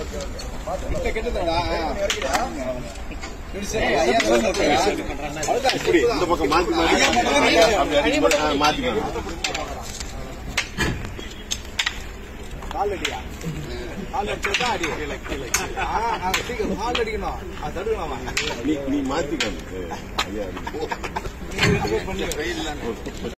இந்த பக்கம் மாத்தி மாத்திக்கணும். கால் அடியா கால் அடிச்சா அடி கால் அடிக்கணும். அது தடுக்கலாமா? நீ மாத்திக்கணும்.